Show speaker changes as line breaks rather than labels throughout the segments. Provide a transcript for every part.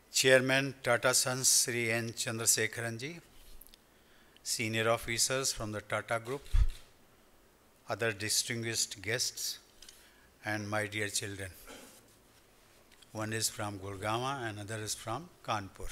Chairman Tata Sons Shri N. Chandrasekharanji, senior officers from the Tata Group, other distinguished guests, and my dear children. One is from Gurgaon and another is from Kanpur.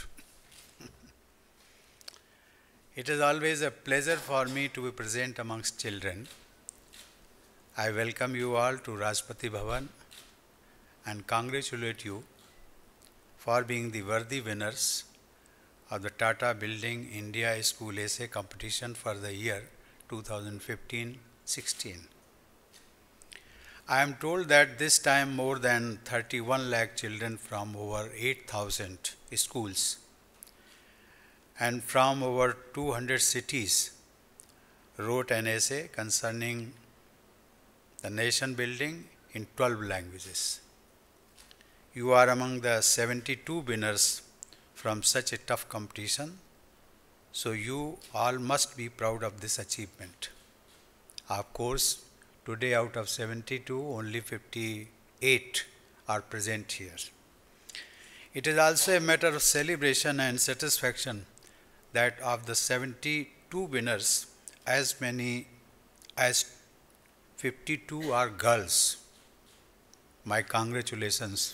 It is always a pleasure for me to be present amongst children. I welcome you all to Rashtrapati Bhavan and congratulate you for being the worthy winners of the Tata Building India School Essay Competition for the year 2015-16. I am told that this time more than 31 lakh children from over 8,000 schools and from over 200 cities wrote an essay concerning the nation building in 12 languages. You are among the 72 winners from such a tough competition, so you all must be proud of this achievement. Of course, today out of 72, only 58 are present here. It is also a matter of celebration and satisfaction that of the 72 winners, as many as 52 are girls. My congratulations.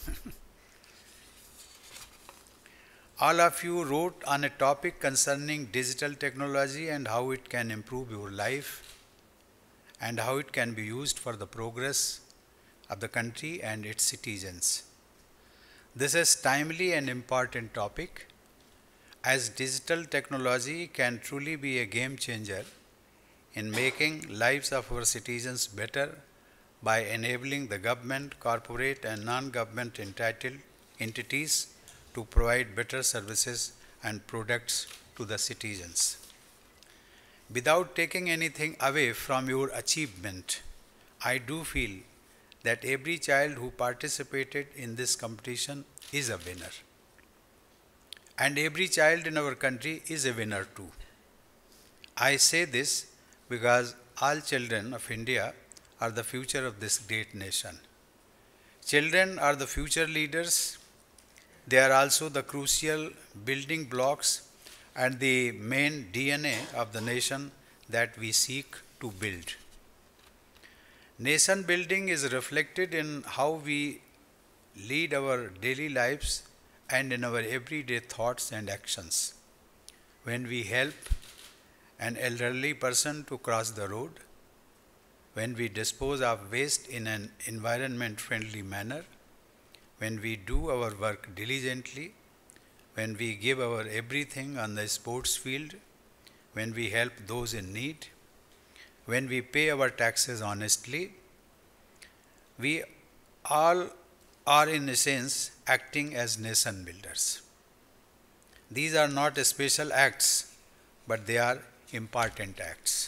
All of you wrote on a topic concerning digital technology and how it can improve your life and how it can be used for the progress of the country and its citizens. This is timely and important topic, as digital technology can truly be a game changer in making lives of our citizens better by enabling the government, corporate and non-government entitled entities to provide better services and products to the citizens. Without taking anything away from your achievement, I do feel that every child who participated in this competition is a winner. And every child in our country is a winner too. I say this because all children of India are the future of this great nation. Children are the future leaders. They are also the crucial building blocks and the main DNA of the nation that we seek to build. Nation building is reflected in how we lead our daily lives and in our everyday thoughts and actions. When we help an elderly person to cross the road, when we dispose of waste in an environment-friendly manner, when we do our work diligently, when we give our everything on the sports field, when we help those in need, when we pay our taxes honestly, we all are in a sense acting as nation builders. These are not special acts, but they are important acts.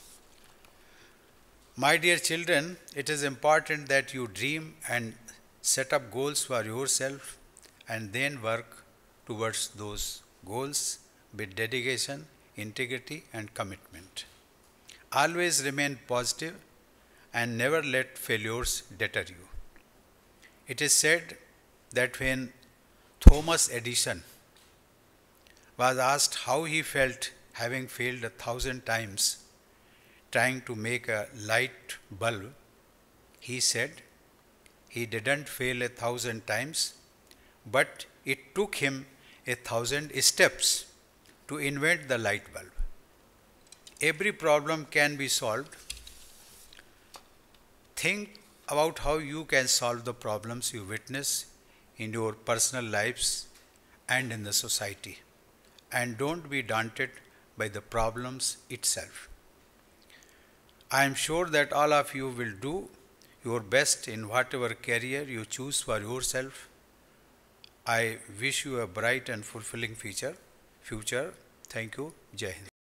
My dear children, it is important that you dream and set up goals for yourself and then work towards those goals with dedication, integrity and commitment. Always remain positive and never let failures deter you. It is said that when Thomas Edison was asked how he felt having failed 1,000 times trying to make a light bulb, he said he didn't fail 1,000 times, but it took him 1,000 steps to invent the light bulb. Every problem can be solved. Think about how you can solve the problems you witness in your personal lives and in the society. And don't be daunted by the problems itself. I am sure that all of you will do your best in whatever career you choose for yourself. I wish you a bright and fulfilling future. Thank you. Jai Hind.